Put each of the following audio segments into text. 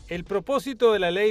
El propósito de la Ley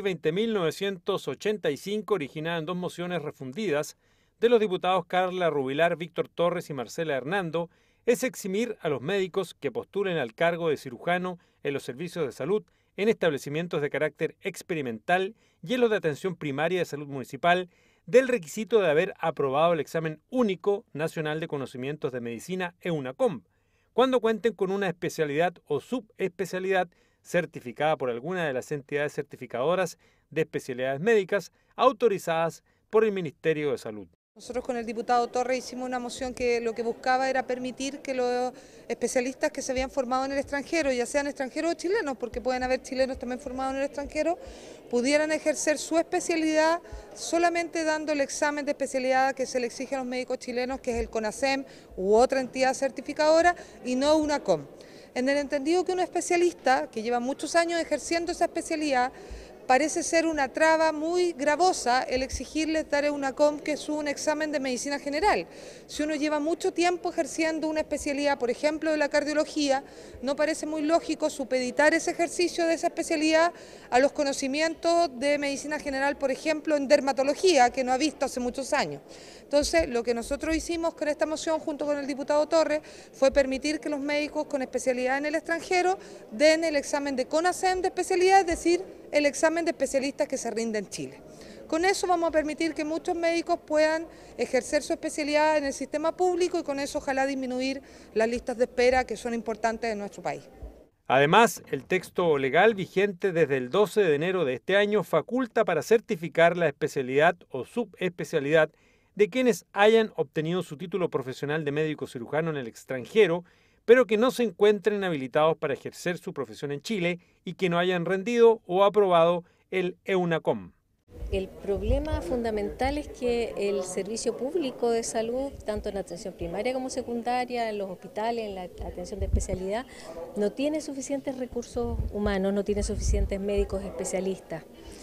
20.985, originada en dos mociones refundidas de los diputados Carla Rubilar, Víctor Torres y Marcela Hernando, es eximir a los médicos que postulen al cargo de cirujano en los servicios de salud en establecimientos de carácter experimental y en los de atención primaria de salud municipal del requisito de haber aprobado el examen único nacional de conocimientos de medicina EUNACOM, cuando cuenten con una especialidad o subespecialidad certificada por alguna de las entidades certificadoras de especialidades médicas autorizadas por el Ministerio de Salud. Nosotros con el diputado Torres hicimos una moción que lo que buscaba era permitir que los especialistas que se habían formado en el extranjero, ya sean extranjeros o chilenos, porque pueden haber chilenos también formados en el extranjero, pudieran ejercer su especialidad solamente dando el examen de especialidad que se le exige a los médicos chilenos, que es el CONASEM u otra entidad certificadora, y no UNACOM. En el entendido que un especialista que lleva muchos años ejerciendo esa especialidad, parece ser una traba muy gravosa el exigirles dar EUNACOM, que es un examen de medicina general. Si uno lleva mucho tiempo ejerciendo una especialidad, por ejemplo de la cardiología, no parece muy lógico supeditar ese ejercicio de esa especialidad a los conocimientos de medicina general, por ejemplo en dermatología, que no ha visto hace muchos años. Entonces, lo que nosotros hicimos con esta moción junto con el diputado Torres fue permitir que los médicos con especialidad en el extranjero den el examen de CONASEM de especialidad, es decir, el examen de especialistas que se rinde en Chile. Con eso vamos a permitir que muchos médicos puedan ejercer su especialidad en el sistema público y con eso ojalá disminuir las listas de espera que son importantes en nuestro país. Además, el texto legal vigente desde el 12 de enero de este año faculta para certificar la especialidad o subespecialidad de quienes hayan obtenido su título profesional de médico cirujano en el extranjero, pero que no se encuentren habilitados para ejercer su profesión en Chile y que no hayan rendido o aprobado el EUNACOM. El problema fundamental es que el servicio público de salud, tanto en la atención primaria como secundaria, en los hospitales, en la atención de especialidad, no tiene suficientes recursos humanos, no tiene suficientes médicos especialistas.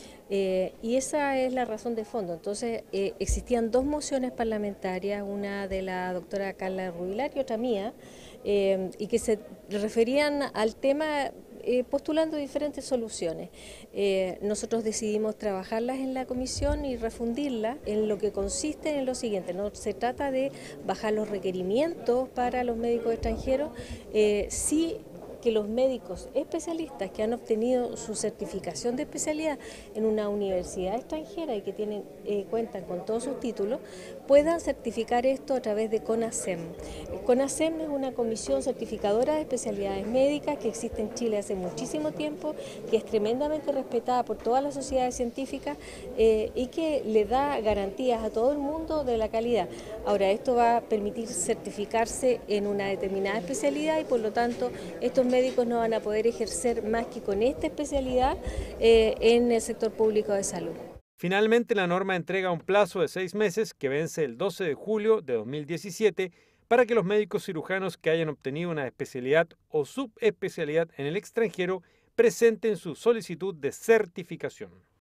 Y esa es la razón de fondo. Entonces, existían dos mociones parlamentarias, una de la doctora Carla Rubilar y otra mía, y que se referían al tema postulando diferentes soluciones. Nosotros decidimos trabajarlas en la comisión y refundirlas en lo que consiste en lo siguiente: no se trata de bajar los requerimientos para los médicos extranjeros, sí que los médicos especialistas que han obtenido su certificación de especialidad en una universidad extranjera y que cuentan con todos sus títulos, puedan certificar esto a través de CONASEM. El CONASEM es una comisión certificadora de especialidades médicas que existe en Chile hace muchísimo tiempo, que es tremendamente respetada por todas las sociedades científicas y que le da garantías a todo el mundo de la calidad. Ahora, esto va a permitir certificarse en una determinada especialidad y por lo tanto estos médicos no van a poder ejercer más que con esta especialidad en el sector público de salud. Finalmente, la norma entrega un plazo de 6 meses que vence el 12 de julio de 2017 para que los médicos cirujanos que hayan obtenido una especialidad o subespecialidad en el extranjero presenten su solicitud de certificación.